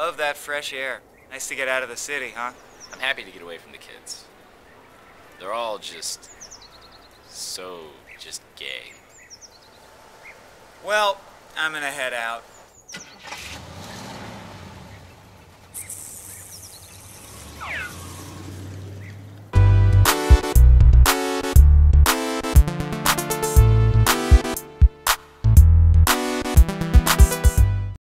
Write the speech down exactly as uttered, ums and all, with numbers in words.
love that fresh air. Nice to get out of the city, huh? I'm happy to get away from the kids. They're all just... so... just gay. Well, I'm gonna head out.